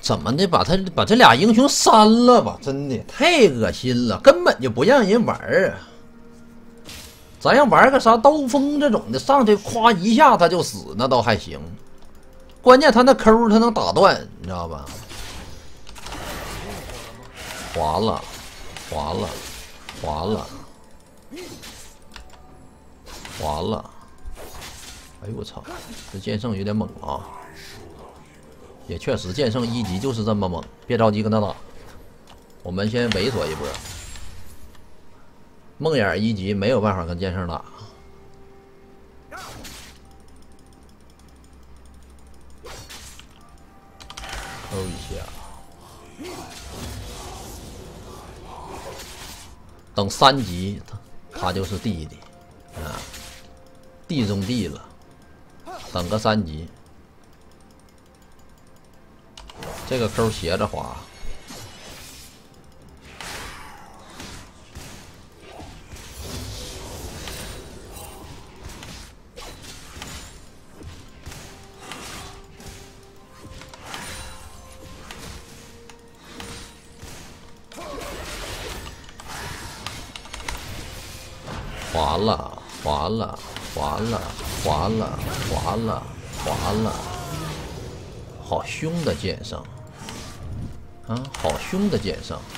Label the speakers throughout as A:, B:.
A: 怎么的把这俩英雄删了吧？真的太恶心了，根本就不让人玩啊！咱要玩个啥刀锋这种的，上去夸一下他就死，那倒还行。关键他那抠他能打断，你知道吧？滑了，滑了，滑了，滑了！哎呦我操，这剑圣有点猛啊！也确实，剑圣1级就是这么猛，别着急跟他打，我们先猥琐一波。梦魇1级没有办法跟剑圣打。抠一下，等3级他就是弟弟啊，弟中弟了。等个3级，这个抠斜着滑。滑了，滑了，滑了，滑了，滑了，滑了，好凶的剑圣啊！好凶的剑圣！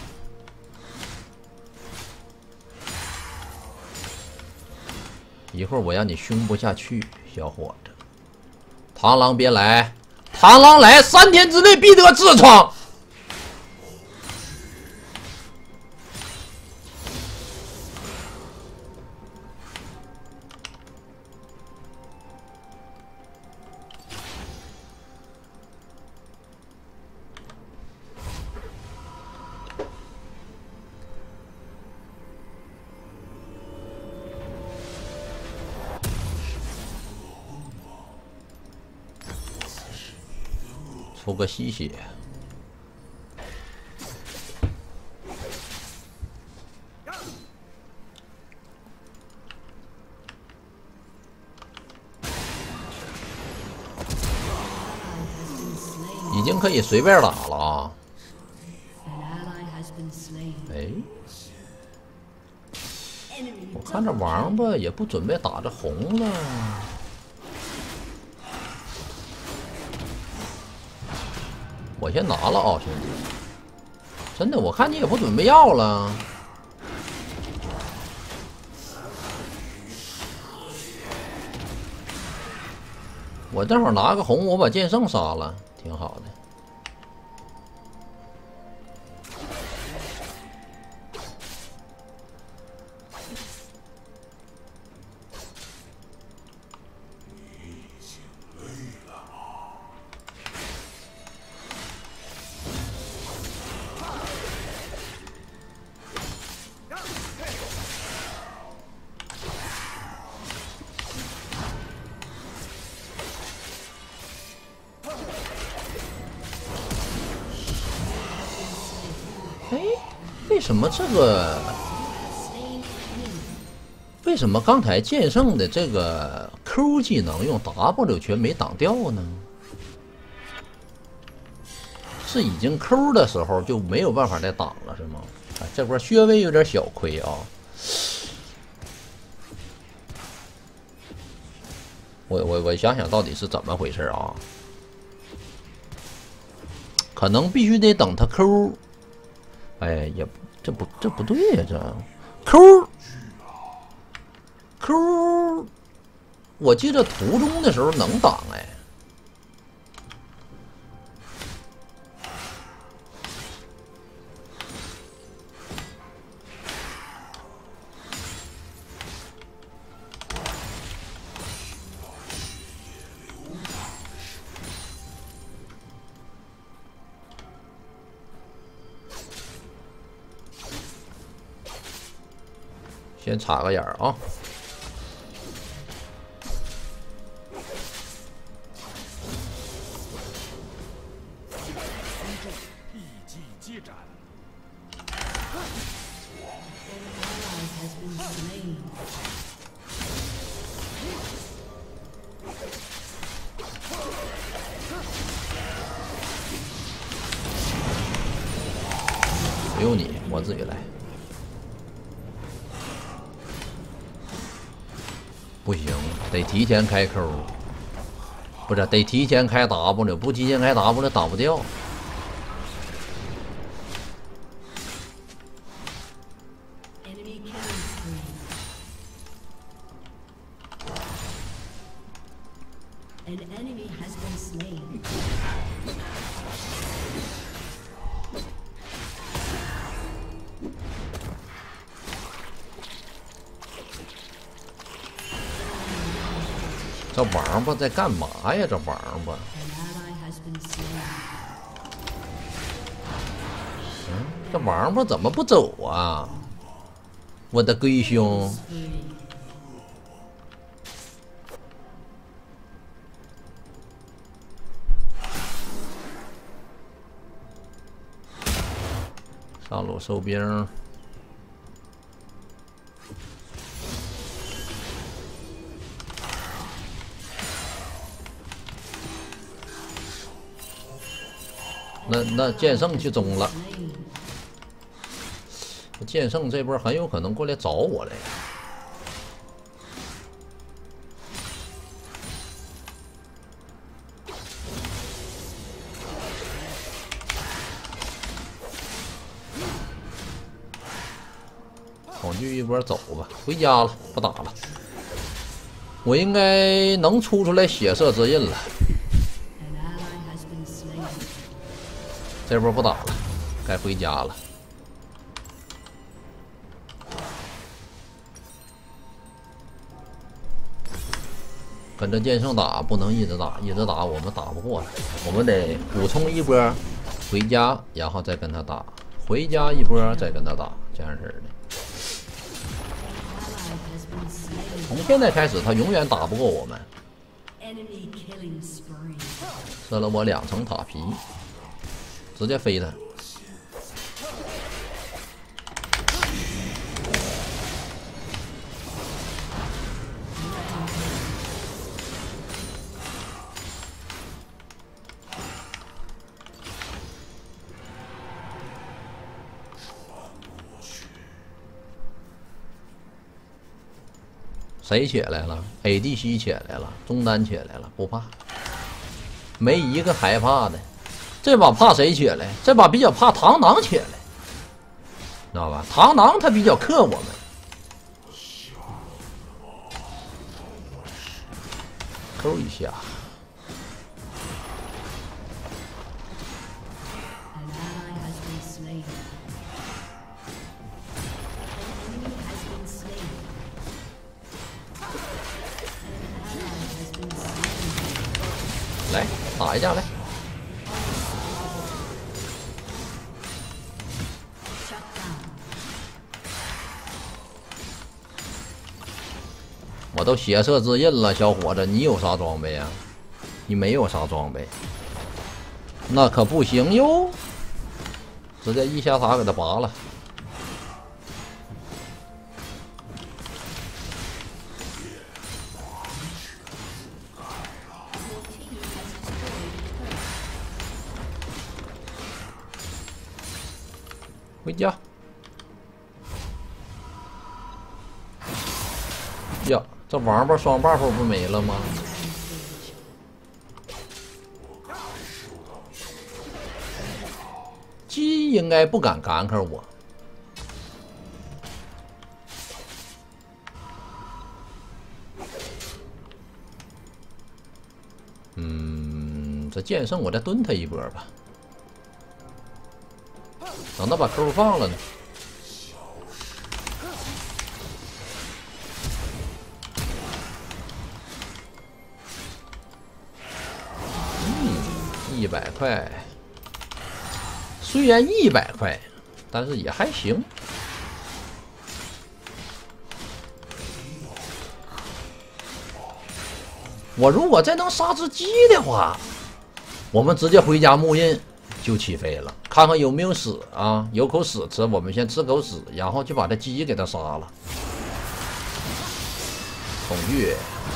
A: 一会儿我让你凶不下去，小伙子！螳螂别来，螳螂来，3天之内必得痔疮。出个吸血，已经可以随便打了啊！哎，我看这王八也不准备打这红了。我先拿了啊，兄弟！真的，我看你也不准备要了。我正好拿个红，我把剑圣杀了，挺好的。哎，为什么这个？为什么刚才剑圣的这个 Q 技能用 W 全没挡掉呢？是已经 Q 的时候就没有办法再挡了是吗？哎，这波稍微有点小亏啊。我想想到底是怎么回事啊？可能必须得等他 Q。哎，也这不对呀、这 Q， 我记得途中的时候能挡哎。先插个眼儿啊！
B: 一击接斩。
A: 不用你，我自己来。不行，得提前开 Q， 不是得提前开 W， 不提前开 W 打不掉。
C: An enemy has been slain.
A: 这王八在干嘛呀？这王八！
C: An ally has been slain.
A: 这王八怎么不走啊？我的龟兄！ 上路收兵，那剑圣去中了，剑圣这波很有可能过来找我来。恐惧一波走吧，回家了，不打了。我应该能出来血色之印了。这波不打了，该回家了。跟着剑圣打，不能一直打，一直打我们打不过他，我们得补充一波回家，然后再跟他打，回家一波再跟他打，这样式的。 从现在开始，他永远打不过我们。射了我2层塔皮，直接飞他。谁起来了 ？ADC 起来了，中单起来了，不怕，没一个害怕的。这把怕谁起来？这把比较怕螳螂起来，知道吧？螳螂它比较克我们。扣一下。 来打一架来！我都血色之印了，小伙子，你有啥装备啊？你没有啥装备，那可不行哟！直接一下塔给他拔了。 回家呀！这王八双 buff 不没了吗？鸡应该不敢干克我。这剑圣我再蹲他一波吧。 等他把 Q 放了呢。100块，虽然100块，但是也还行。我如果再能杀只鸡的话，我们直接回家木印就起飞了。 看看有没有屎啊？有口屎吃，我们先吃口屎，然后就把这鸡给他杀了。孔雀，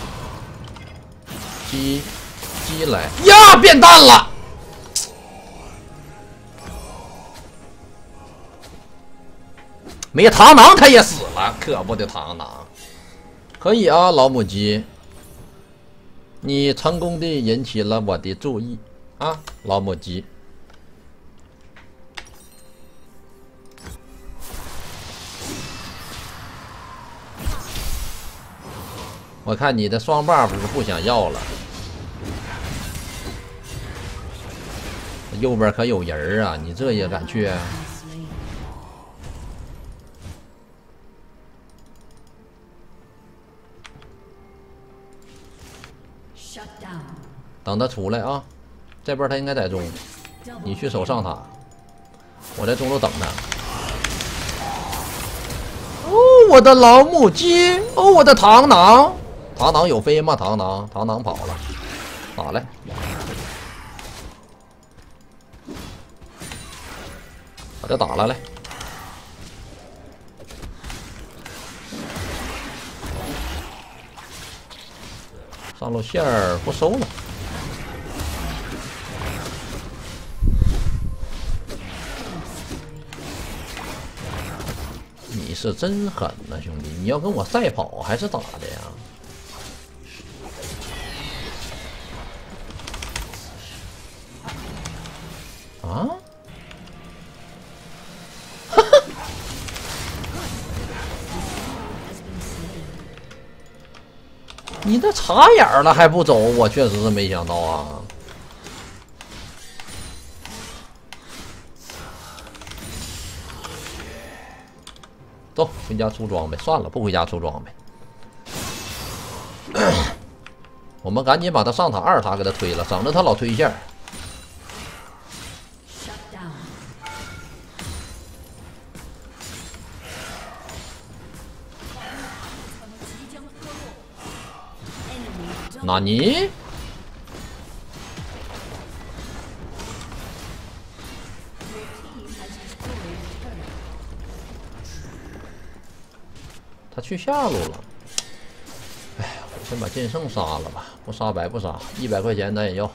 A: 鸡来呀，变蛋了！ 没螳螂他也死了，可不的螳螂。可以啊，老母鸡，你成功的引起了我的注意啊，老母鸡。我看你的双 buff 是不想要了。右边可有人啊，你这也敢去？ 等他出来啊！这边他应该在中，你去守上塔，我在中路等他。哦，我的老母鸡！哦，我的螳螂！螳螂有飞吗？螳螂跑了，打来！把这打了来！上路线儿不收了。 你是真狠呐，兄弟！你要跟我赛跑还是咋的呀？啊！哈哈！你这插眼了还不走，我确实是没想到啊！ 走，回家出装备。算了，不回家出装备。我们赶紧把他上塔2塔给他推了，省得他老推线。纳尼？他去下路了。哎呀，我先把剑圣杀了吧，不杀白不杀，100块钱咱也要。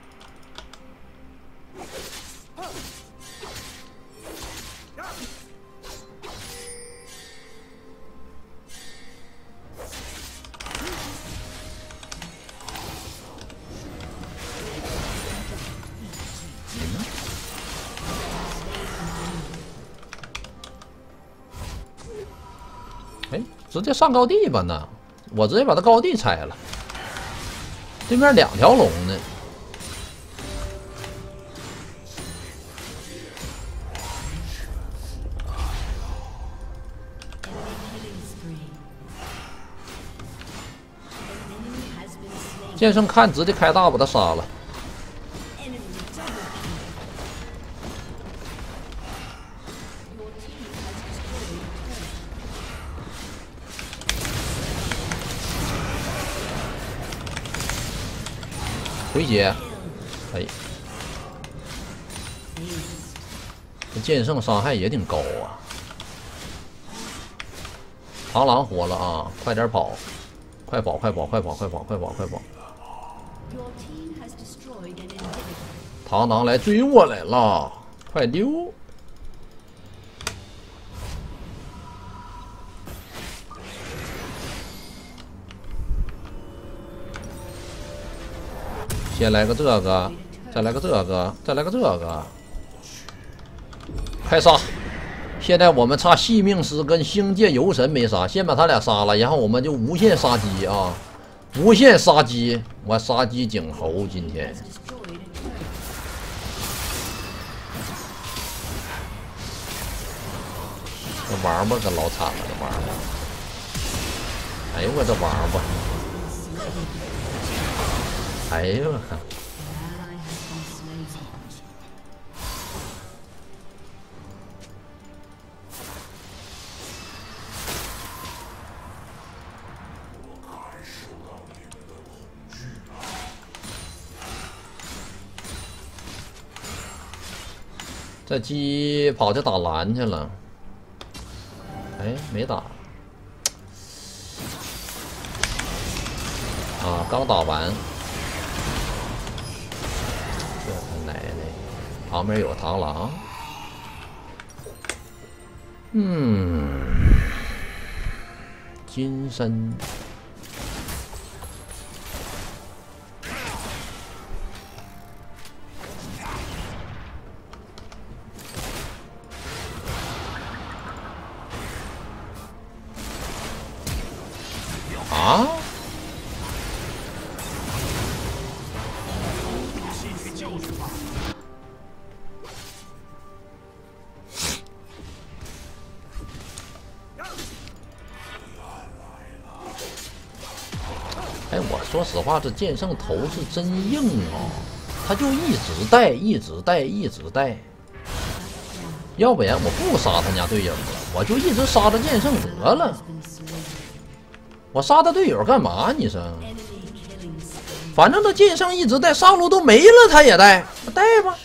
A: 哎，直接上高地吧那，我直接把他高地拆了。对面2条龙呢。剑圣看直接开大把他杀了。 回血，哎，这剑圣伤害也挺高啊！螳螂活了啊！快点跑，快跑，快跑，快跑，快跑，快跑，快跑！螳螂来追我来了，快溜！先来个这个，再来个这个，再来个这个，快杀！现在我们差细命师跟星界游神没杀，先把他俩杀了，然后我们就无限杀鸡啊！无限杀鸡，我杀鸡儆猴，今天。这王八可老惨了，这王八！哎呦我这王八！ 哎呦我靠！这鸡跑去打蓝去了。哎，没打。啊，刚打完。 这他奶奶，旁边有螳螂， 金身。啊！哎，我说实话，这剑圣头是真硬啊，他就一直带，一直带，一直带。要不然我不杀他家队友了，我就一直杀着剑圣得了。我杀他队友干嘛？你说？反正他剑圣一直带，上路都没了，他也带，带吧，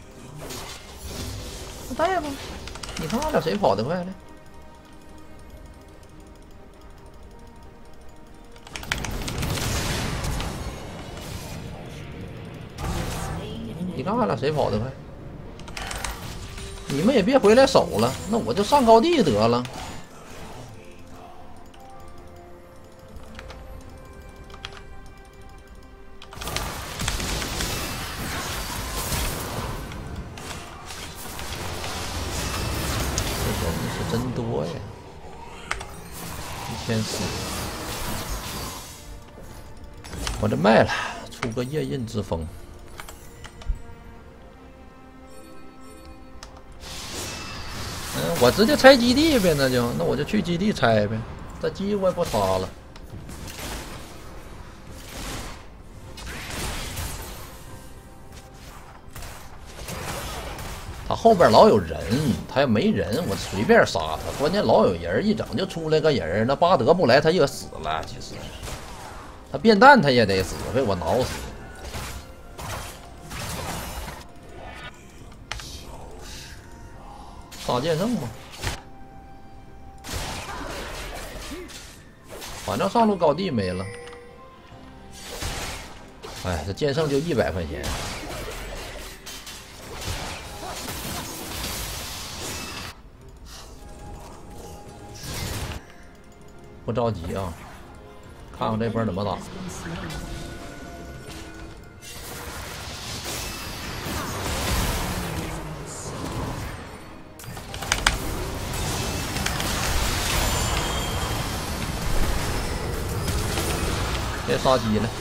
A: 带吧。你看俺俩谁跑得快来？你看俺俩谁跑得快？你们也别回来守了，那我就上高地得了。这人是真多呀，1400。我这卖了，出个夜刃之风。我直接拆基地呗，那我就去基地拆呗，这鸡我也不杀了。他后边老有人，他要没人，我随便杀他。关键老有人，一整就出来个人，那巴德不来他也死了。其实他变蛋他也得死，被我挠死。杀剑圣嘛，反正上路高地没了。哎，这剑圣就100块钱。不着急啊，看看这波怎么打。别杀鸡了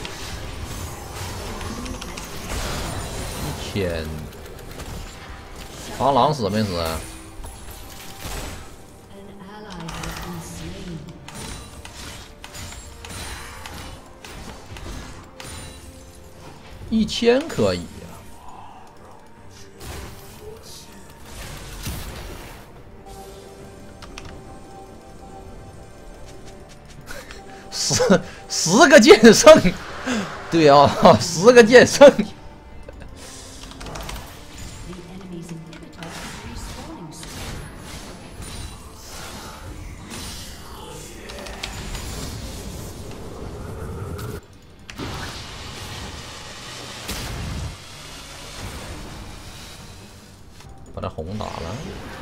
A: ，1000。螳螂死没死？1000可以呀、10个剑圣，对啊，10个剑圣。把这红打了。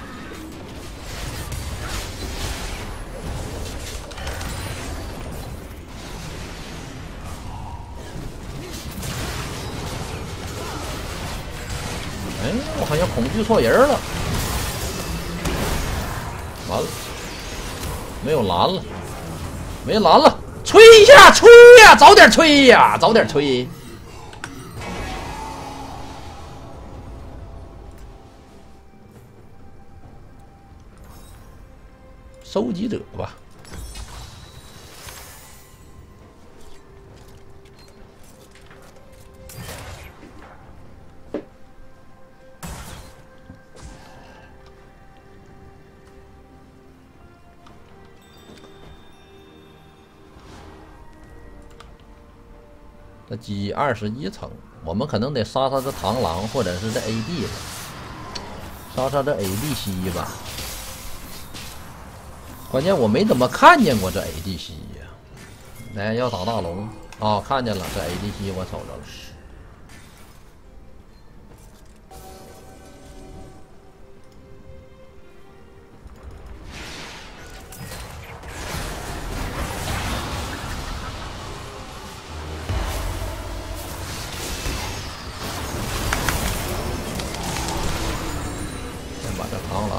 A: 哎，我好像恐惧错人了。完了，没有蓝了，没蓝了，吹一下，吹呀，早点吹呀，早点吹。收集者吧。这鸡21层，我们可能得杀这螳螂，或者是这 AD 了，杀这 ADC 吧。关键我没怎么看见过这 ADC 呀。来，要打大龙啊！看见了，这 ADC 我瞅着了。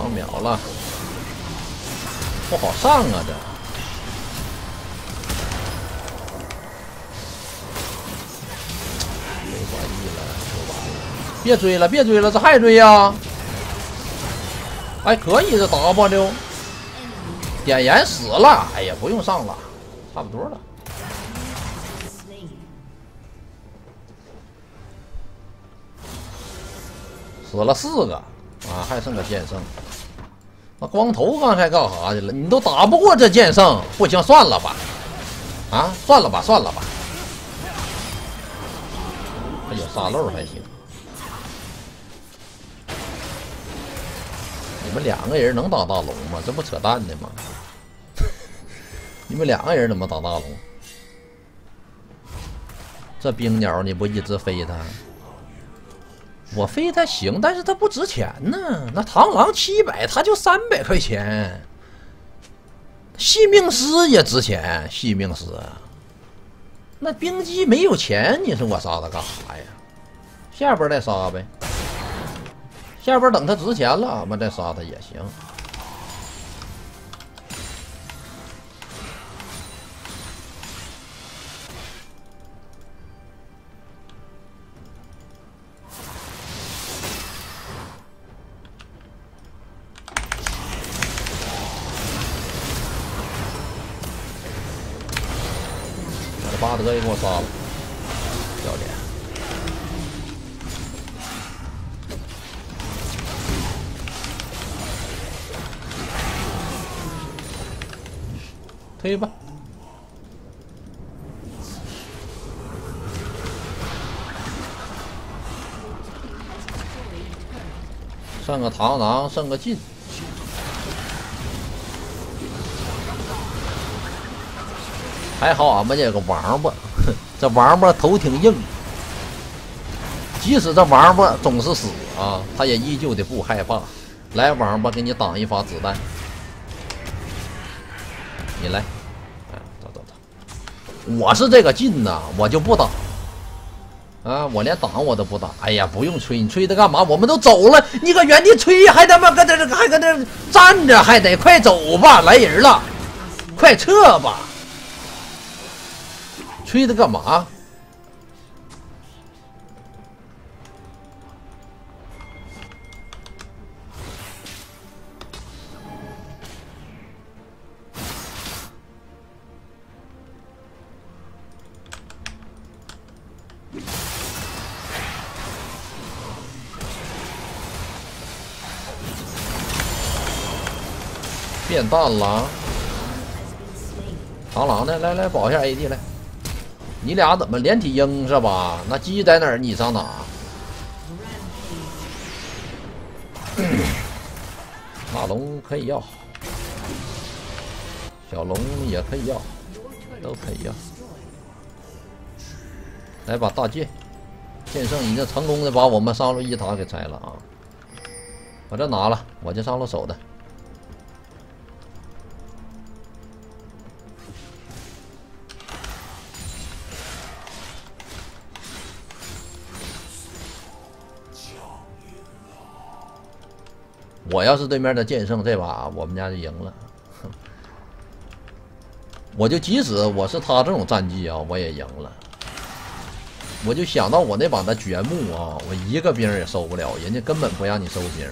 A: 2秒了，不好上啊这。别追了，别追了，这还追呀？哎，可以这 W， 点燃死了，哎呀，不用上了，差不多了。死了4个啊，还剩个剑圣。那光头刚才干啥去了？你都打不过这剑圣，不行，算了吧。啊，算了吧，算了吧。还有沙漏还行。你们2个人能打大龙吗？这不扯淡的吗？你们2个人怎么打大龙？这冰鸟你不一直飞它？我飞它行，但是它不值钱呢。那螳螂700，它就300块钱。细命师也值钱，细命师。那冰姬没有钱，你说我杀它干啥呀？下边再杀呗。下边等它值钱了，我们再杀它也行。把巴德也给我杀了，不要脸。推吧，剩个螳螂，剩个劲。还好俺们这个王八，这王八头挺硬，即使这王八总是死啊，他也依旧的不害怕。来，王八给你挡一发子弹，你来，哎，走走走。我是这个劲呐，我就不挡啊，我连挡我都不挡。哎呀，不用吹，你吹它干嘛？我们都走了，你搁原地吹，还他妈搁这还搁这站着，还得快走吧，来人了，快撤吧。吹它干嘛？变淡了，螳螂呢？来来，保一下 AD 来。你俩怎么连体鹰是吧？那鸡在哪儿？你上哪？大龙可以要，小龙也可以要，都可以要。来把大剑，剑圣已经成功的把我们上路一塔给拆了啊！我这拿了，我就上路守的。我要是对面的剑圣，这把我们家就赢了。我就即使我是他这种战绩啊，我也赢了。我就想到我那把的掘墓啊，我一个兵也收不了，人家根本不让你收兵。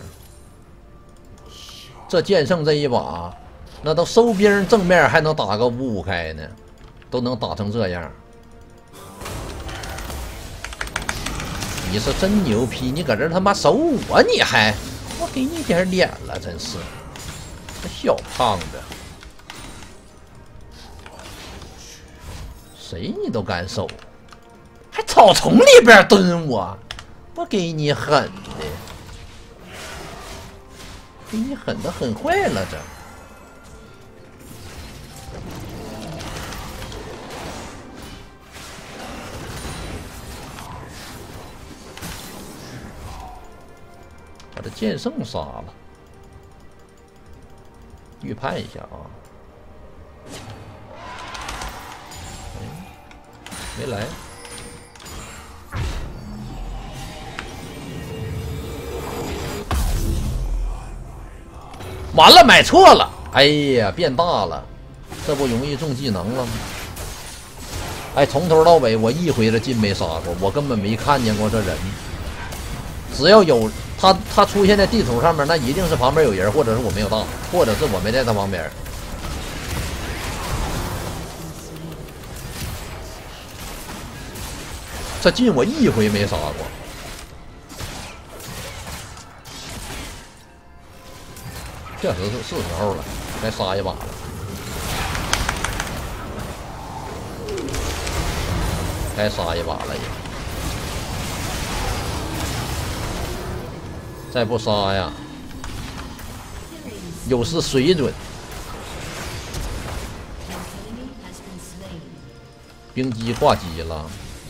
A: 这剑圣这一把，那都收兵正面还能打个5-5开呢，都能打成这样。你是真牛批，你搁这他妈守我，你还？我给你点脸了，真是，这小胖子，谁你都敢收，还草丛里边蹲我，我给你狠的，给你狠的狠坏了这。把这剑圣杀了，预判一下啊！没来， 完了，买错了！哎呀，变大了，这不容易中技能了吗？哎，从头到尾我一回的劲没杀过，我根本没看见过这人。只要有他出现在地图上面，那一定是旁边有人，或者是我没有到，或者是我没在他旁边。这劲我一回没杀过。确实是时候了，该杀一把了。该杀一把了也。再不杀呀，有失水准。冰机挂机了。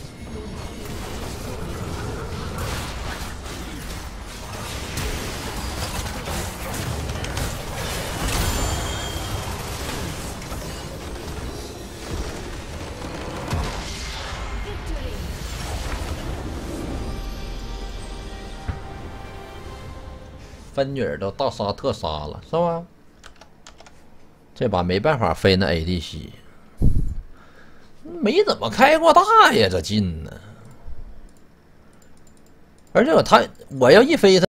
A: 芬女儿都大杀特杀了，是吧？这把没办法飞那 ADC， 没怎么开过大呀，这劲呢。而且我要一飞他。